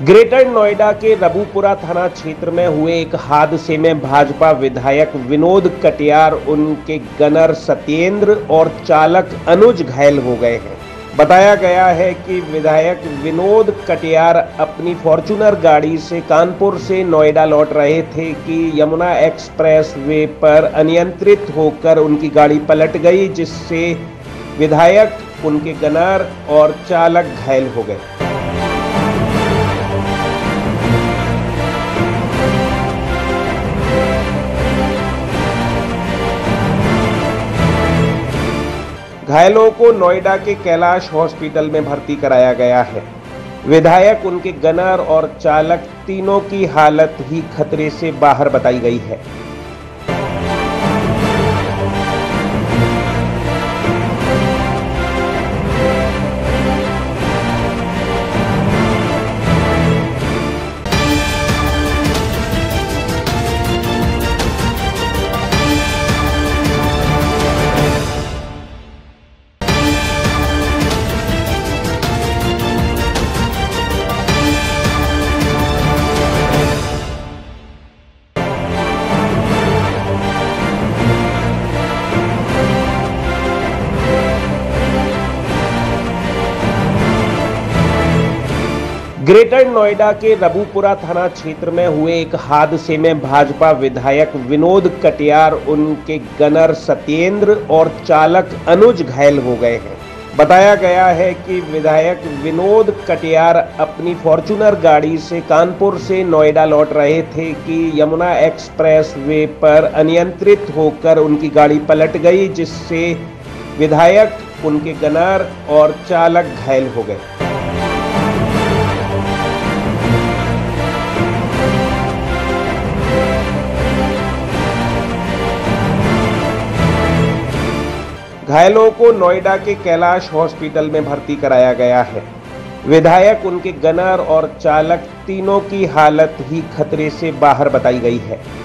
Greater Noida के रबुपुरा थाना क्षेत्र में हुए एक हादसे में भाजपा विधायक विनोद कटियार, उनके गनर सत्येंद्र और चालक अनुज घायल हो गए हैं। बताया गया है कि विधायक विनोद कटियार अपनी फॉर्च्यूनर गाड़ी से कानपुर से नोएडा लौट रहे थे कि यमुना एक्सप्रेस वे पर अनियंत्रित होकर उनकी गाड़ी पलट गई, जिससे विधायक, उनके गनर और चालक घायल हो गए। घायलों को नोएडा के कैलाश हॉस्पिटल में भर्ती कराया गया है। विधायक, उनके गनर और चालक तीनों की हालत ही खतरे से बाहर बताई गई है। ग्रेटर नोएडा के रबुपुरा थाना क्षेत्र में हुए एक हादसे में भाजपा विधायक विनोद कटियार, उनके गनर सत्येंद्र और चालक अनुज घायल हो गए हैं। बताया गया है कि विधायक विनोद कटियार अपनी फॉर्च्यूनर गाड़ी से कानपुर से नोएडा लौट रहे थे कि यमुना एक्सप्रेस वे पर अनियंत्रित होकर उनकी गाड़ी पलट गई, जिससे विधायक, उनके गनर और चालक घायल हो गए। घायलों को नोएडा के कैलाश हॉस्पिटल में भर्ती कराया गया है। विधायक, उनके गनर और चालक तीनों की हालत ही खतरे से बाहर बताई गई है।